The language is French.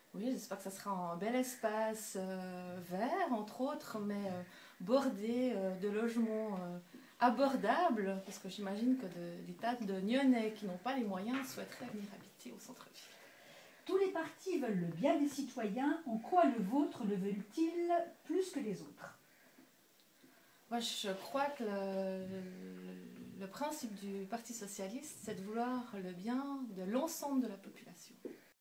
Oui, j'espère que ça sera un bel espace vert, entre autres, mais bordé de logements abordables, parce que j'imagine que des tas de Nyonnais qui n'ont pas les moyens souhaiteraient venir habiter au centre-ville. Tous les partis veulent le bien des citoyens. En quoi le vôtre le veulent-ils plus que les autres? Moi, je crois que le principe du Parti socialiste, c'est de vouloir le bien de l'ensemble de la population.